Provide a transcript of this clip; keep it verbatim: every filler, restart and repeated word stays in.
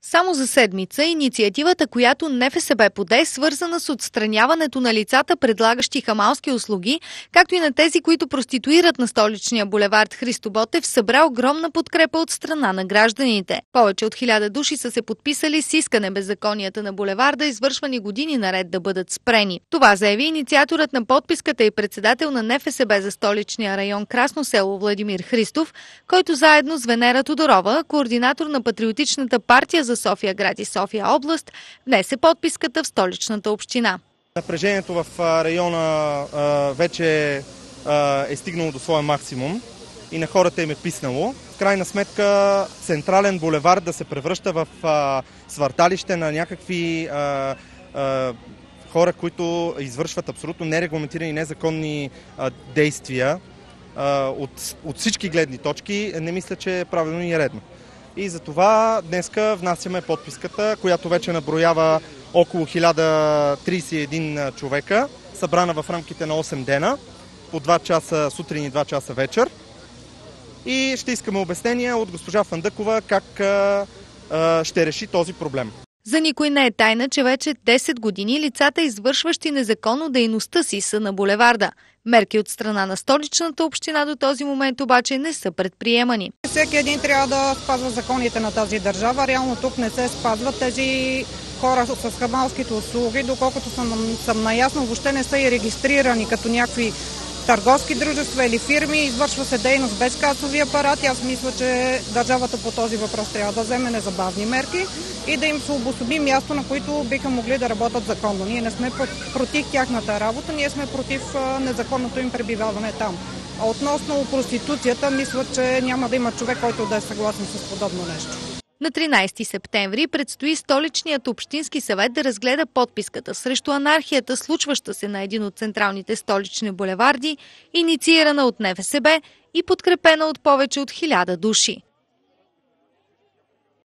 Само за седмица инициативата, която НФСБ поде, е свързана с отстраняването на лицата, предлагащи хамалски услуги, както и на тези, които проституират на столичния булевард Христо Ботев, събра огромна подкрепа от страна на гражданите. Повече от хиляда души са се подписали с искане беззаконията на булеварда, извършвани години наред, да бъдат спрени. Това заяви инициаторът на подписката и председател на НФСБ за столичния район Красно село Владимир Христов, който заедно с Венера Тодорова, координатор на Патриотичната партия за София град и София област, внесе подписката в столичната община. Напрежението в района вече е стигнало до своя максимум и на хората им е писнало. В крайна сметка централен булевард да се превръща в свърталище на някакви хора, които извършват абсолютно нерегламентирани, незаконни действия от, от всички гледни точки, не мисля, че е правилно и редно. И затова днеска внасяме подписката, която вече наброява около хиляда тридесет и един човека, събрана в рамките на осем дена, по два часа сутрин и два часа вечер. И ще искаме обяснения от госпожа Фандъкова как а, а, ще реши този проблем. За никой не е тайна, че вече десет години лицата, извършващи незаконно дейността си, са на булеварда. Мерки от страна на столичната община до този момент обаче не са предприемани. Всеки един трябва да спазва законите на тази държава. Реално тук не се спазват. Тези хора с хамалските услуги, доколкото съм, съм наясно, въобще не са и регистрирани като някакви търговски дружества или фирми. Извършва се дейност без касови апарати. Аз мисля, че държавата по този въпрос трябва да вземе незабавни мерки и да им се обособи място, на които биха могли да работят законно. Ние не сме против тяхната работа, ние сме против незаконното им пребиваване там. А относно проституцията, мисля, че няма да има човек, който да е съгласен с подобно нещо. На тринадесети септември предстои столичният общински съвет да разгледа подписката срещу анархията, случваща се на един от централните столични булеварди, инициирана от НФСБ и подкрепена от повече от хиляда души.